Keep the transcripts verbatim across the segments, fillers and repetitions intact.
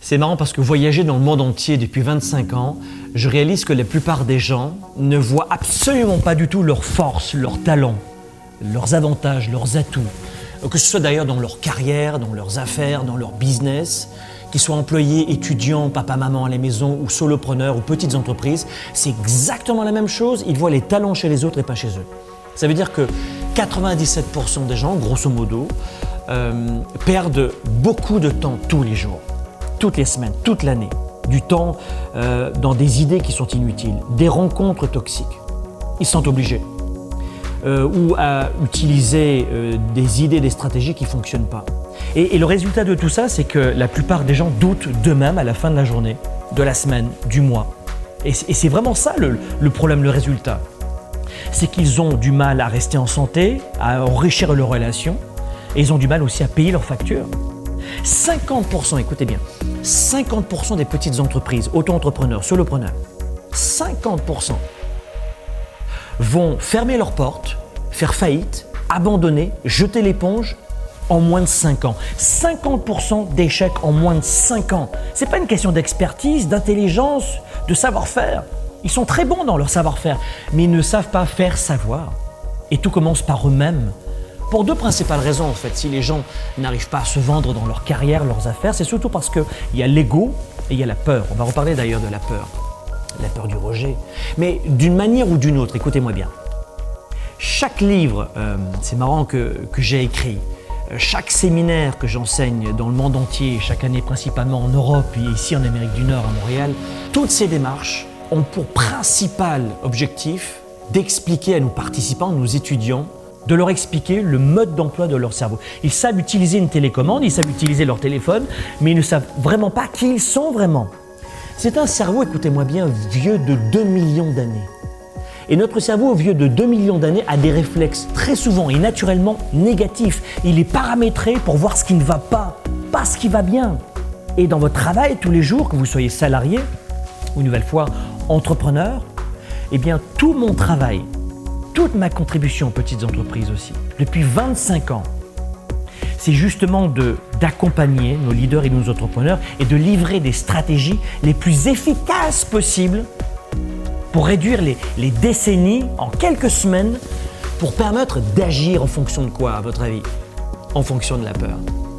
C'est marrant parce que voyager dans le monde entier depuis vingt-cinq ans, je réalise que la plupart des gens ne voient absolument pas du tout leurs forces, leurs talents, leurs avantages, leurs atouts. Que ce soit d'ailleurs dans leur carrière, dans leurs affaires, dans leur business, qu'ils soient employés, étudiants, papa, maman à la maison ou solopreneurs ou petites entreprises, c'est exactement la même chose. Ils voient les talents chez les autres et pas chez eux. Ça veut dire que quatre-vingt-dix-sept pour cent des gens, grosso modo, euh, perdent beaucoup de temps tous les jours, toutes les semaines, toute l'année. Du temps euh, dans des idées qui sont inutiles, des rencontres toxiques. Ils sont obligés. Euh, ou à utiliser euh, des idées, des stratégies qui ne fonctionnent pas. Et, et le résultat de tout ça, c'est que la plupart des gens doutent d'eux-mêmes à la fin de la journée, de la semaine, du mois. Et, et c'est vraiment ça le, le problème, le résultat. C'est qu'ils ont du mal à rester en santé, à enrichir leurs relations, et ils ont du mal aussi à payer leurs factures. cinquante pour cent, écoutez bien, cinquante pour cent des petites entreprises, auto-entrepreneurs, solopreneurs, cinquante pour cent vont fermer leurs portes, faire faillite, abandonner, jeter l'éponge en moins de cinq ans. cinquante pour cent d'échecs en moins de cinq ans. Ce n'est pas une question d'expertise, d'intelligence, de savoir-faire. Ils sont très bons dans leur savoir-faire, mais ils ne savent pas faire savoir. Et tout commence par eux-mêmes. Pour deux principales raisons, en fait, si les gens n'arrivent pas à se vendre dans leur carrière, leurs affaires, c'est surtout parce qu'il y a l'ego et il y a la peur. On va reparler d'ailleurs de la peur. La peur du rejet. Mais d'une manière ou d'une autre, écoutez-moi bien. Chaque livre, euh, c'est marrant que, que j'ai écrit, euh, chaque séminaire que j'enseigne dans le monde entier, chaque année principalement en Europe et ici en Amérique du Nord, à Montréal, toutes ces démarches ont pour principal objectif d'expliquer à nos participants, nos étudiants, de leur expliquer le mode d'emploi de leur cerveau. Ils savent utiliser une télécommande, ils savent utiliser leur téléphone, mais ils ne savent vraiment pas qui ils sont vraiment. C'est un cerveau, écoutez-moi bien, vieux de deux millions d'années. Et notre cerveau, vieux de deux millions d'années, a des réflexes très souvent et naturellement négatifs. Il est paramétré pour voir ce qui ne va pas, pas ce qui va bien. Et dans votre travail tous les jours, que vous soyez salarié ou une nouvelle fois entrepreneur, eh bien tout mon travail, toute ma contribution aux petites entreprises aussi, depuis vingt-cinq ans, c'est justement d'accompagner nos leaders et nos entrepreneurs et de livrer des stratégies les plus efficaces possibles pour réduire les, les décennies en quelques semaines pour permettre d'agir en fonction de quoi, à votre avis? En fonction de la peur.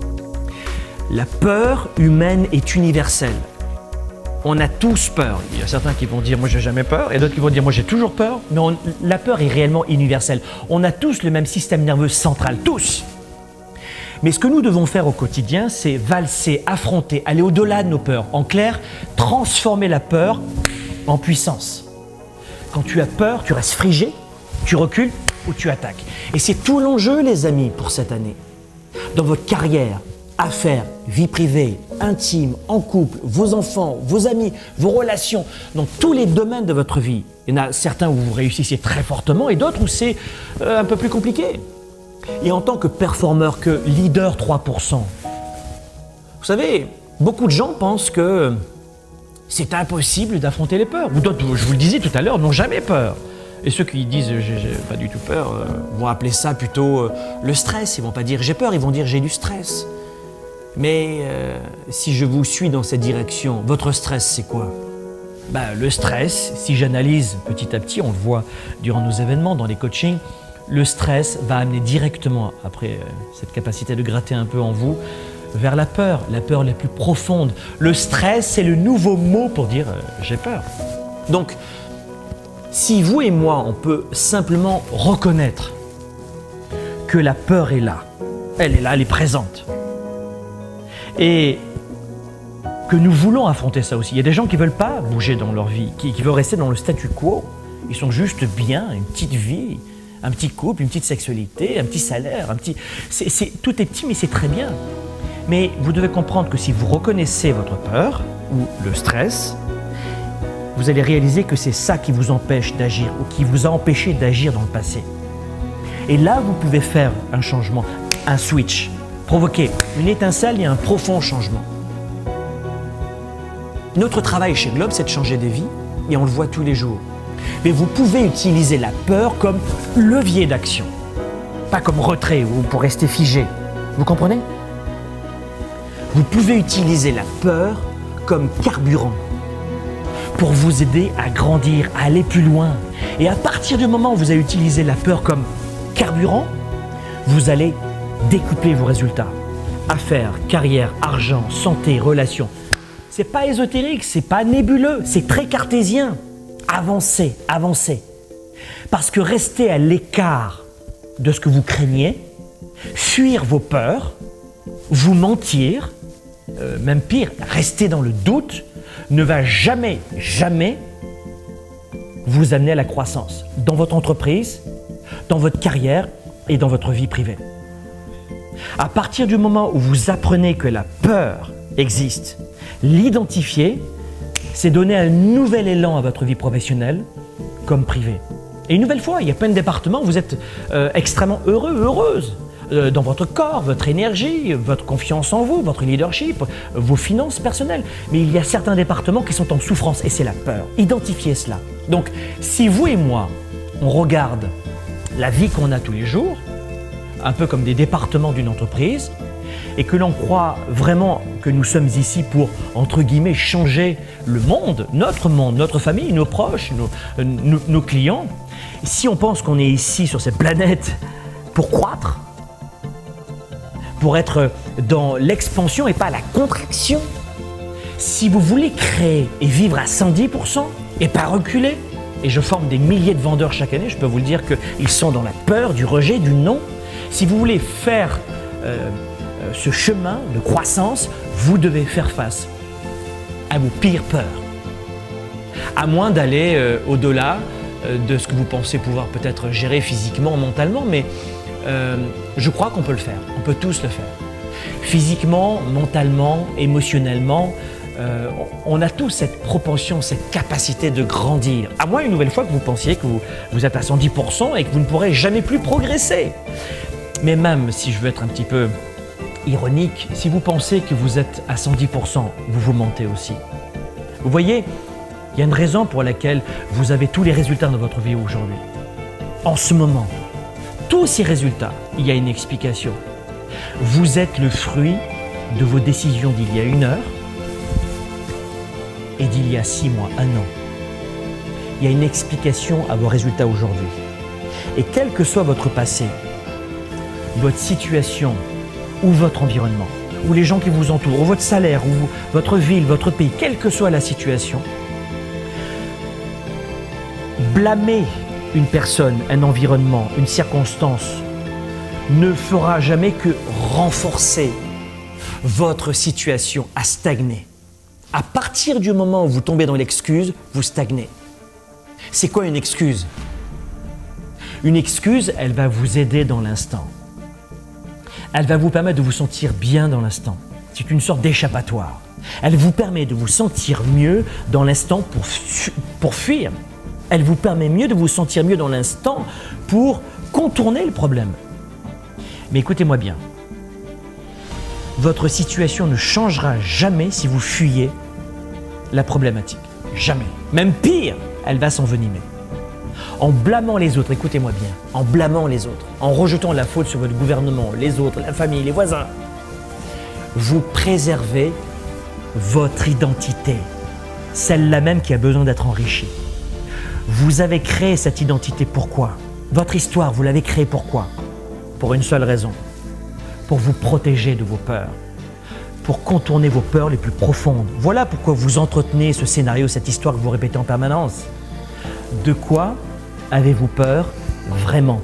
La peur humaine est universelle. On a tous peur. Il y a certains qui vont dire « moi j'ai jamais peur » et d'autres qui vont dire « moi j'ai toujours peur ». Mais on, la peur est réellement universelle. On a tous le même système nerveux central, tous. Mais ce que nous devons faire au quotidien, c'est valser, affronter, aller au-delà de nos peurs. En clair, transformer la peur en puissance. Quand tu as peur, tu restes frigé, tu recules ou tu attaques. Et c'est tout l'enjeu, les amis, pour cette année. Dans votre carrière, affaires, vie privée, intime, en couple, vos enfants, vos amis, vos relations, dans tous les domaines de votre vie. Il y en a certains où vous réussissez très fortement et d'autres où c'est euh, un peu plus compliqué. Et en tant que performeur, que leader trois pour cent, vous savez, beaucoup de gens pensent que c'est impossible d'affronter les peurs. Ou d'autres, je vous le disais tout à l'heure, n'ont jamais peur. Et ceux qui disent « j'ai pas du tout peur euh, » vont appeler ça plutôt euh, le stress. Ils vont pas dire « j'ai peur », ils vont dire « j'ai du stress ». Mais euh, si je vous suis dans cette direction, votre stress, c'est quoi? Ben, le stress, si j'analyse petit à petit, on le voit durant nos événements, dans les coachings, le stress va amener directement, après euh, cette capacité de gratter un peu en vous, vers la peur, la peur la plus profonde. Le stress, c'est le nouveau mot pour dire euh, « j'ai peur ». Donc, si vous et moi, on peut simplement reconnaître que la peur est là, elle est là, elle est présente, et que nous voulons affronter ça aussi. Il y a des gens qui ne veulent pas bouger dans leur vie, qui, qui veulent rester dans le statu quo. Ils sont juste bien, une petite vie, un petit couple, une petite sexualité, un petit salaire, un petit... C'est, c'est, tout est petit, mais c'est très bien. Mais vous devez comprendre que si vous reconnaissez votre peur ou le stress, vous allez réaliser que c'est ça qui vous empêche d'agir ou qui vous a empêché d'agir dans le passé. Et là, vous pouvez faire un changement, un switch, provoquer une étincelle et un profond changement. Notre travail chez Globe, c'est de changer des vies et on le voit tous les jours. Mais vous pouvez utiliser la peur comme levier d'action, pas comme retrait ou pour rester figé. Vous comprenez? Vous pouvez utiliser la peur comme carburant pour vous aider à grandir, à aller plus loin. Et à partir du moment où vous allez utiliser la peur comme carburant, vous allez décupler vos résultats. Affaires, carrière, argent, santé, relations. C'est pas ésotérique, c'est pas nébuleux, c'est très cartésien. Avancez, avancez. Parce que rester à l'écart de ce que vous craignez, fuir vos peurs, vous mentir, euh, même pire, rester dans le doute, ne va jamais, jamais vous amener à la croissance dans votre entreprise, dans votre carrière et dans votre vie privée. À partir du moment où vous apprenez que la peur existe, l'identifier, c'est donner un nouvel élan à votre vie professionnelle comme privée. Et une nouvelle fois, il y a plein de départements où vous êtes euh, extrêmement heureux, heureuse. Euh, dans votre corps, votre énergie, votre confiance en vous, votre leadership, vos finances personnelles. Mais il y a certains départements qui sont en souffrance et c'est la peur. Identifiez cela. Donc, si vous et moi, on regarde la vie qu'on a tous les jours, un peu comme des départements d'une entreprise, et que l'on croit vraiment que nous sommes ici pour, entre guillemets, changer le monde, notre monde, notre famille, nos proches, nos, nos, nos clients, si on pense qu'on est ici sur cette planète pour croître, pour être dans l'expansion et pas la contraction. Si vous voulez créer et vivre à cent dix pour cent et pas reculer, et je forme des milliers de vendeurs chaque année, je peux vous le dire qu'ils sont dans la peur, du rejet, du non. Si vous voulez faire euh, euh, ce chemin de croissance, vous devez faire face à vos pires peurs. À moins d'aller euh, au-delà euh, de ce que vous pensez pouvoir peut-être gérer physiquement, mentalement, mais Euh, je crois qu'on peut le faire, on peut tous le faire. Physiquement, mentalement, émotionnellement, euh, on a tous cette propension, cette capacité de grandir. À moins une nouvelle fois que vous pensiez que vous, vous êtes à cent dix pour cent et que vous ne pourrez jamais plus progresser. Mais même si je veux être un petit peu ironique, si vous pensez que vous êtes à cent dix pour cent, vous vous mentez aussi. Vous voyez, il y a une raison pour laquelle vous avez tous les résultats dans votre vie aujourd'hui. En ce moment, tous ces résultats, il y a une explication. Vous êtes le fruit de vos décisions d'il y a une heure et d'il y a six mois, un an. Il y a une explication à vos résultats aujourd'hui. Et quel que soit votre passé, votre situation ou votre environnement, ou les gens qui vous entourent, ou votre salaire, ou votre ville, votre pays, quelle que soit la situation, blâmer une personne, un environnement, une circonstance ne fera jamais que renforcer votre situation à stagner. À partir du moment où vous tombez dans l'excuse, vous stagnez. C'est quoi une excuse? Une excuse, elle va vous aider dans l'instant. Elle va vous permettre de vous sentir bien dans l'instant. C'est une sorte d'échappatoire. Elle vous permet de vous sentir mieux dans l'instant pour, fu pour fuir. Elle vous permet mieux de vous sentir mieux dans l'instant pour contourner le problème. Mais écoutez-moi bien, votre situation ne changera jamais si vous fuyez la problématique. Jamais. Même pire, elle va s'envenimer. En blâmant les autres, écoutez-moi bien, en blâmant les autres, en rejetant la faute sur votre gouvernement, les autres, la famille, les voisins, vous préservez votre identité, celle-là même qui a besoin d'être enrichie. Vous avez créé cette identité, pourquoi? Votre histoire, vous l'avez créée pourquoi? Pour une seule raison, pour vous protéger de vos peurs, pour contourner vos peurs les plus profondes. Voilà pourquoi vous entretenez ce scénario, cette histoire que vous répétez en permanence. De quoi avez-vous peur vraiment?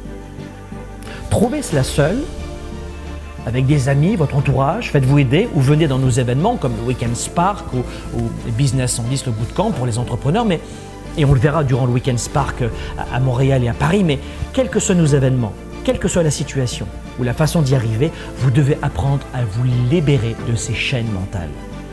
Trouvez cela seul, avec des amis, votre entourage, faites-vous aider ou venez dans nos événements comme le Weekend Spark ou, ou Business cent dix, le bootcamp pour les entrepreneurs, mais, et on le verra durant le Weekend Spark à, à Montréal et à Paris, mais quels que soient nos événements, quelle que soit la situation ou la façon d'y arriver, vous devez apprendre à vous libérer de ces chaînes mentales.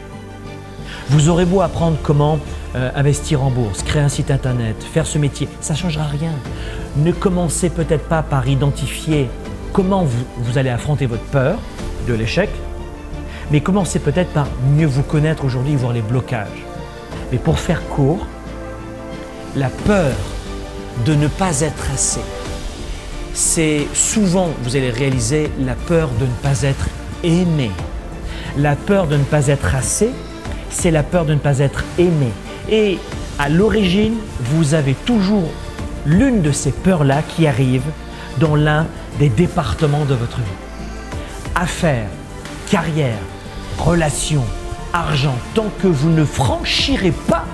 Vous aurez beau apprendre comment euh, investir en bourse, créer un site internet, faire ce métier, ça ne changera rien. Ne commencez peut-être pas par identifier comment vous, vous allez affronter votre peur de l'échec, mais commencez peut-être par mieux vous connaître aujourd'hui, voir les blocages. Mais pour faire court, la peur de ne pas être assez, c'est souvent, vous allez réaliser, la peur de ne pas être aimé. La peur de ne pas être assez, c'est la peur de ne pas être aimé. Et à l'origine, vous avez toujours l'une de ces peurs-là qui arrive dans l'un des départements de votre vie. Affaires, carrière, relations, argent, tant que vous ne franchirez pas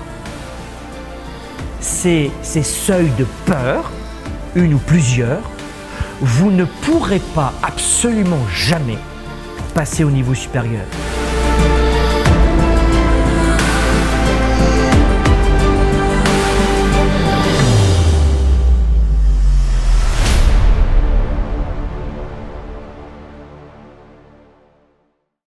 ces, ces seuils de peur, une ou plusieurs, vous ne pourrez pas absolument jamais passer au niveau supérieur.